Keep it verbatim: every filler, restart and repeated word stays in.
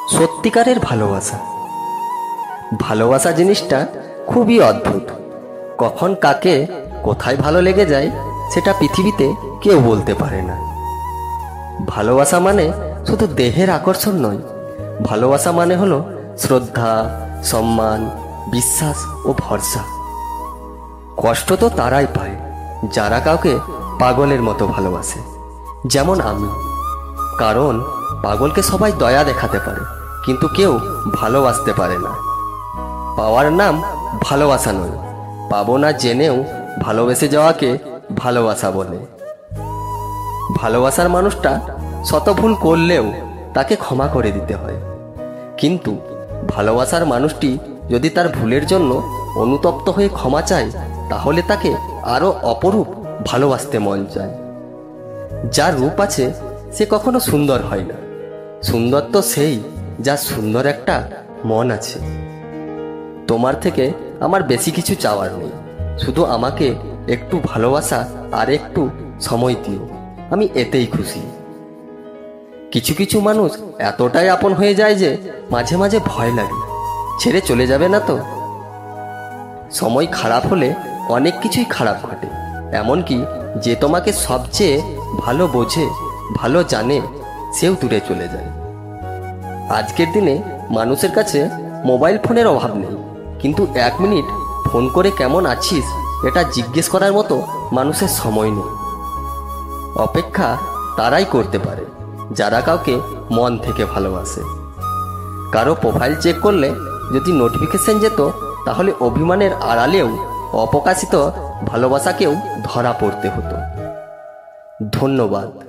সত্যিকারের ভালোবাসা। ভালোবাসা জিনিসটা খুবই অদ্ভুত। কখন কাকে কোথায় ভালো লেগে যায় সেটা পৃথিবীতে কেউ বলতে পারে না। ভালোবাসা মানে শুধু দেহের আকর্ষণ নয়, ভালোবাসা মানে হলো শ্রদ্ধা, সম্মান, বিশ্বাস ও ভরসা। কষ্ট তো তারাই পায় যারা কাউকে পাগলের মতো ভালোবাসে, যেমন আমি। কারণ পাগলকে সবাই দয়া দেখাতে পারে, কিন্তু কেউ ভালোবাসতে পারে না। পাওয়ার নাম ভালোবাসা নয়, পাবো না জেনেও ভালোবেসে যাওয়াকে ভালোবাসা বলে। ভালোবাসার মানুষটা শত ভুল করলেও তাকে ক্ষমা করে দিতে হয়, কিন্তু ভালোবাসার মানুষটি যদি তার ভুলের জন্য অনুতপ্ত হয়ে ক্ষমা চায়, তাহলে তাকে আরো অপরূপ ভালোবাসতে মন চায়। যার রূপ আছে সে কখনো সুন্দর হয় না, সুন্দর তো সেই যার সুন্দর একটা মন আছে। তোমার থেকে আমার বেশি কিছু চাওয়ার নেই, শুধু আমাকে একটু ভালোবাসা আর একটু সময় দিও, আমি এতেই খুশি। কিছু কিছু মানুষ এতটাই আপন হয়ে যায় যে মাঝে মাঝে ভয় লাগে, ছেড়ে চলে যাবে না তো। সময় খারাপ হলে অনেক কিছুই খারাপ ঘটে, এমনকি যে তোমাকে সবচেয়ে ভালো বোঝে, ভালো জানে, সেও দূরে চলে যায়। আজকের দিনে মানুষের কাছে মোবাইল ফোনের অভাব নেই, কিন্তু এক মিনিট ফোন করে কেমন আছিস এটা জিজ্ঞেস করার মতো মানুষের সময় নেই। অপেক্ষা তারাই করতে পারে যারা কাউকে মন থেকে ভালোবাসে। কারো প্রোফাইল চেক করলে যদি নোটিফিকেশন যেত, তাহলে অভিমানের আড়ালেও অপ্রকাশিত ভালোবাসাকেও ধরা পড়তে হতো। ধন্যবাদ।